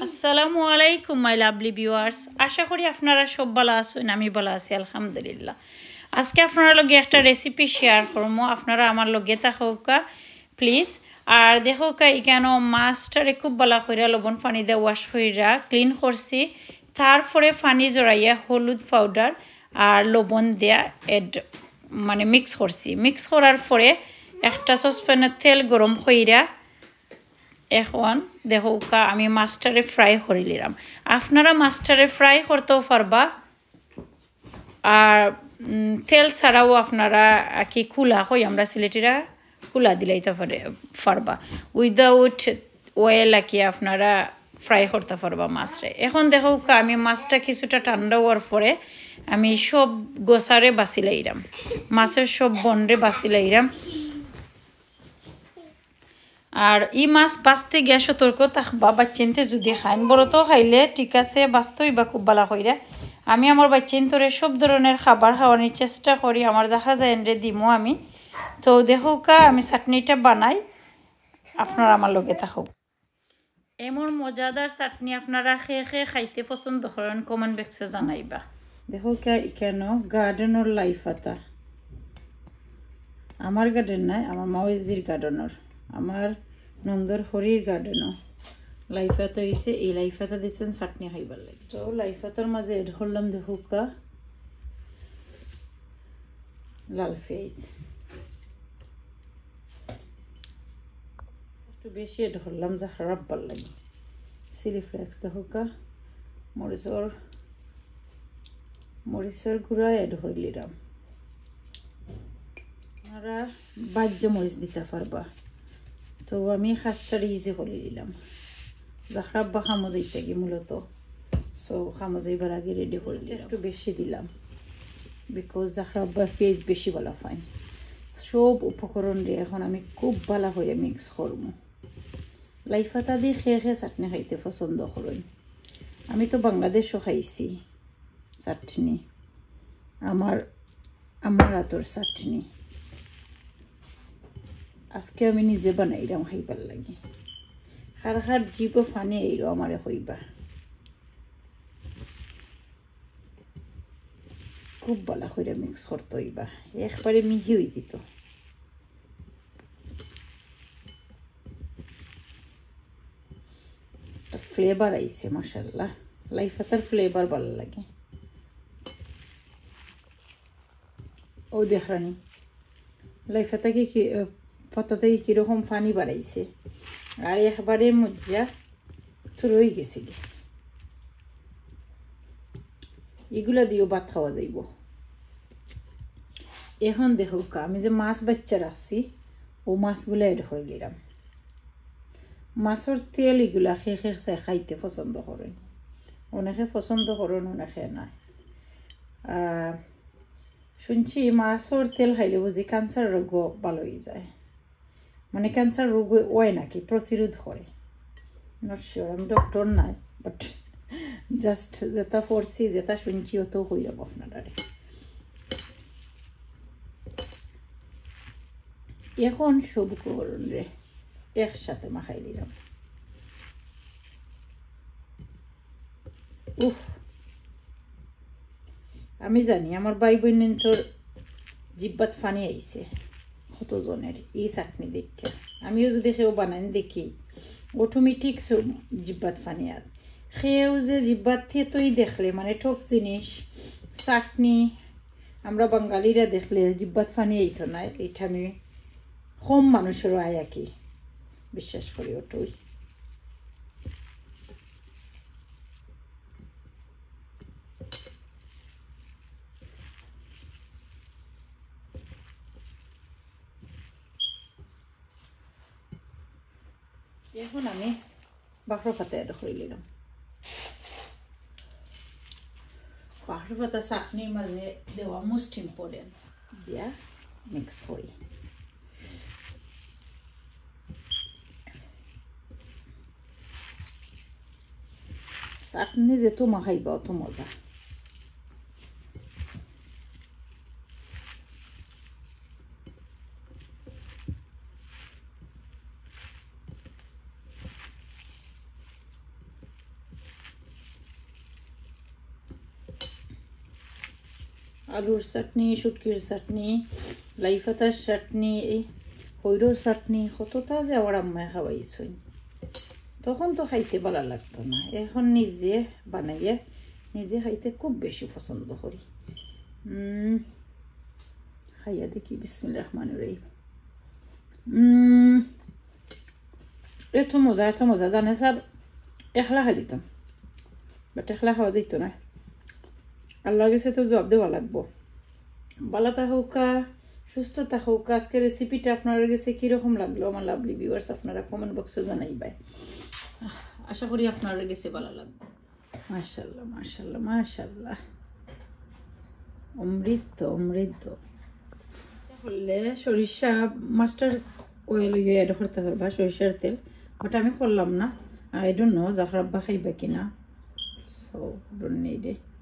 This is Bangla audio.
আসসালামু আলাইকুম মাই লাভলি ভিউয়ার্স, আশা করি আপনারা সব ভালো আছেন। আমি ভালো আছি আলহামদুলিল্লাহ। আজকে আপনারা লগে একটা রেসিপি শেয়ার করবো, আপনারা আমার লগে থাকুকা প্লিজ। আর দেখোকা এখানে মাছটারে খুব ভালো করে লবণ পানি দিয়ে ওয়াশ কইরা ক্লিন করছি, তারপরে পানি জড়াইয়া হলুদ পাউডার আর লবণ দিয়া মিক্স করছি। মিক্স করার পরে একটা সসপ্যানে তেল গরম কইরা এখন দেখোকা আমি মাছটারে ফ্রাই করে নিলাম। আপনারা মাছটারে ফ্রাই করতেও পারবা, আর তেল ছাড়াও আপনারা কি কুলা হই আমরা সিলেটিরা কুলা দিলাইতে পারবা। উইদাউট অয়েল কি আপনারা ফ্রাই করতে পারবা মাছরে। এখন দেখোকা আমি মাছটা কিছুটা ঠান্ডা হওয়ার পরে আমি সব গোসারে বাছি লাইলাম, মাছের সব বন্ডে বাছি লাইলাম। আর ই মাছ বাঁচতে গিয়া সতর্ক থাকবা, বাচ্চাইনতে যদি খাইন, বড় তো খাইলে ঠিক আছে, বাঁচতেই বা খুব ভালো কইরা। আমি আমার বাচ্চাইনতরে সব ধরনের খাবার খাওয়ানোর চেষ্টা করি, আমার যাহা যায় রে দিমো আমি। তো দেখোকা আমি চাটনিটা বানাই, আপনারা আমার লগে থাকুক। এমন মজাদার চাটনি আপনারা খেয়ে খেয়ে খাইতে পছন্দ করেন, কমেন্ট বক্সে জানাইবা। দেখোকা এখানে গার্ডেনের লাইফ আতা, আমার গার্ডেন নাই, আমার মাওয়েজির গার্ডেনের, আমার নন্দর হরির গার্ডেনও লাইফাতা হয়েছে। এই লাইফাতা দিয়েছেন চাটনি খাইবার লাগে। তো লাইফাতার মাঝে এড করলাম দেখুকা লাল পেঁয়াজ, একটু বেশি এড করলাম যা খারাপ ভাল লাগে। চিলি ফ্লেক্স দেখুকা, মরিচের গুঁড়া এড করে নিলাম। আপনারা বাজ্য মরিচ দিতে পারবা, তো আমি খাস্তারি ইজি করে দিলাম। জাখরাব বা খামোজাই থাকি মূলত, সো খামোজাইবার আগে রেডি করে দিলাম। একটু বেশি দিলাম বিকজ জাখরাব বা পেঁয়াজ বেশি ভালো পাই। সব উপকরণ দিয়ে এখন আমি খুব ভালো করে মিক্স করবো। লাইফাতা দিয়ে খেয়ে খেয়ে চাটনি খাইতে পছন্দ করেন। আমি তো বাংলাদেশও খাইছি চাটনি, আমার হাতর চাটনি আজকে আমি নিজে বানাইলাম, খাইবার লাগে। খার খার জীব ফানি এইরো আমারে হইবা, খুব ভালো করে মিক্স করতে হইবা, একবারে মিহি হই দিত। ফ্লেভার আইছে মাশাআল্লাহ, লাইফাতার ফ্লেভার ভালো লাগে। ও দেখানি লাইফাতাকে কি পাতা থেকে কীরকম পানি বাড়াইছে, আর একবারে মজ্জা তো রয়ে গেছে। এগুলা দিয়েও ভাত খাওয়া যাইব। এখন দেখো আমি যে মাছ বাচ্চা রাখছি, ও মাছগুলা এড করে দিলাম। মাছের তেল এগুলা খেয়ে খেয়ে খাইতে পছন্দ করেন, অনেকে পছন্দ করেন অনেকে না। শুনছি মাছের তেল খাইলে বুঝি ক্যান্সার রোগ ভালো হয়ে যায়, মানে ক্যান্সার রোগ হয় নাকি, প্রতিরোধ করে। নট শিওর, আমি ডক্টর নাই, বাট জাস্ট যেটা পড়ছি যেটা শুনছি অত হয়ে যাব আপনারা। এখন সব করুন রে একসাথে মাখাই দিলাম। উফ, আমি জানি আমার ভাই বোন তোর জিব্বাত ফানি আইছে কতজনের এই চাটনি দেখে। আমিও যদি সেও বানাই দেখি অটোমেটিক জিব্বাত ফানি। আর সেও যে জিব্বাত থেতই দেখলে মানে ঠক জিনিস চাটনি আমরা বাঙালিরা দেখলে জিব্বাত ফানি আইতো না, এটা আমি কম মানুষেরও আয় আর কি বিশ্বাস করি। ওটাই এখন আমি বাখর পাতা এড করে নিলাম। বাখর পাতা চাটনির মাঝে দেওয়া মোস্ট ইম্পর্টেন্ট, দিয়া মিক্স করি। চাটনি যেহেতু মাখাইবা অত মজা। আলুর চাটনি শুটকির চাটনি লাই পাতার চাটনি হইরোর চাটনি কতটা যে আমার আম্মায় খাওয়াইছই তখন তো খাইতে ভালো লাগতো না এখন নিজে বানাইয়ে নিজে খাইতে খুব বেশি পছন্দ করি খাইয়া দেখি বিসমিল্লাহির রহমানির রহিম এত মজা জানে স্যার একলা খাই দিতাম বাট একলা খাওয়া দিত না আল্লাহর কাছে তো জবাব দেওয়া লাগবো ভালো থাকুকা সুস্থ থাকুকা আজকে রেসিপিটা আপনার কাছে কীরকম লাগলো আমার লাভলি ভিউয়ার্স আপনারা কমেন্ট বক্সে জানাইবাই আশা করি আপনার কাছে ভালো লাগবে মাশাআল্লাহ মাশাআল্লাহ মাশাআল্লাহ অমৃত হলে সরিষা মাস্টার অয়েল অ্যাড করতে পারবা সরিষার তেল বাট আমি করলাম না আই ডোন্ট নো জাফরাব্বা খাইবা কিনা সো ডোন্ট নিড ইট